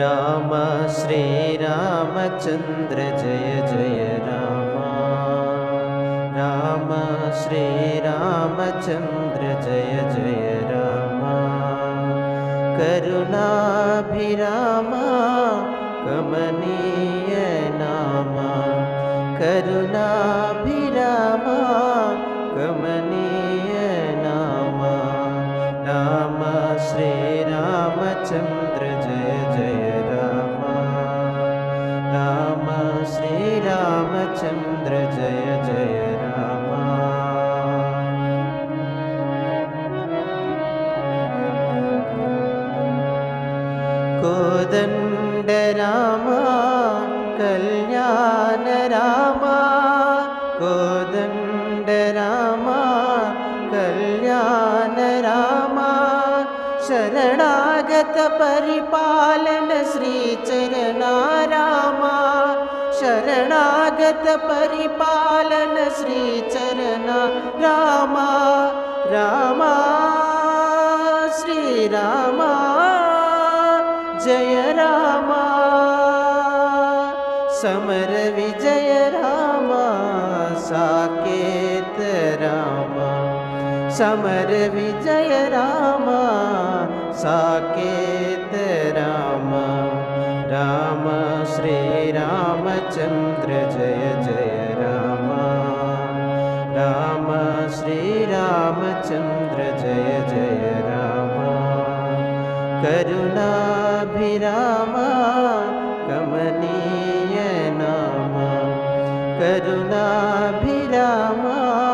राम श्रीरामचन्द्र जय जय राम। राम श्रीरामचन्द्र जय जय राम। करुणाभिराम कमनीय नाम। करुणाभिराम कमनीय नाम। राम श्रीरामचन्द्र जय जय राम। राम श्रीरामचन्द्र जय जय राम। कोदण्ड राम कल्याण राम। कोदण्ड राम कल्याण राम। शरणागत परिपालन श्रीचरणा राम। शरणागत परिपालन श्रीचरणा राम। राम श्रीराम जय राम। समर विजय राम साकेत राम। समर विजय राम साकेत राम। राम श्रीरामचन्द्र जय जय राम। राम श्रीरामचन्द्र जय जय राम। करुणाभिराम कमनीय नाम। करुणाभिराम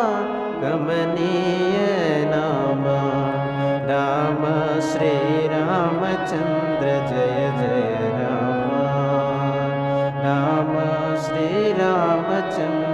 कमनीय नाम। राम श्रीरामचन्द्र जय जय राम। राम श्रीरामचन्द्र